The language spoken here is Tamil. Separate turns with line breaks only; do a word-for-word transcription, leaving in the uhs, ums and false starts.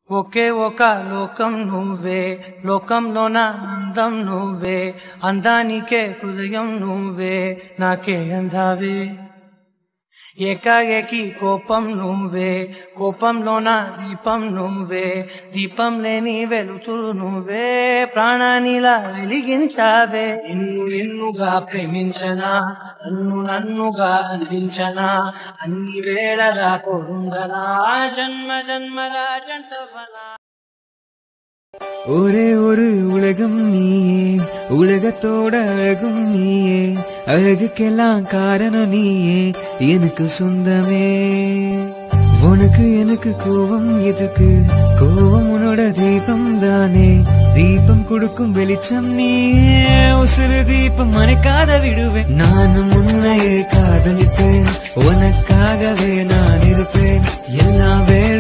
ఒకే ఒక లోకం నువ్వే, లోకంలోన అందం నువ్వే, అందానికే హృదయం నువ్వే, నాకే అందావే. ఏకాఏకి కోపం నువ్వే, కోపంలోన దీపం నువ్వే, దీపం లేని వెలుతురు నువ్వే, ప్రాణానిలా వెలిగించావే. నిన్ను నిన్నుగా ప్రేమించనా, నన్ను నన్నుగా అందించనా, అన్ని వేళలా కొరుందనా, జన్మ జన్మల జంటవనా.
ஒரே ஒரு உலகம் நீயே, உலகத்தோட அழகும் நீயே, அழகுக்கெல்லாம் காரணம் நீயே, எனக்கு சொந்தமே. உனக்கு எனக்கு கோபம் எதுக்கு, கோபம் உன்னோட தீபம் தானே, தீபம் கொடுக்கும் வெளிச்சம் நீயே, உசுறு தீபம் மறைக்காத விடுவேன். நானும் உன்னையே காதலிப்பேன், உனக்காகவே நான் இருப்பேன் எல்லா வேளை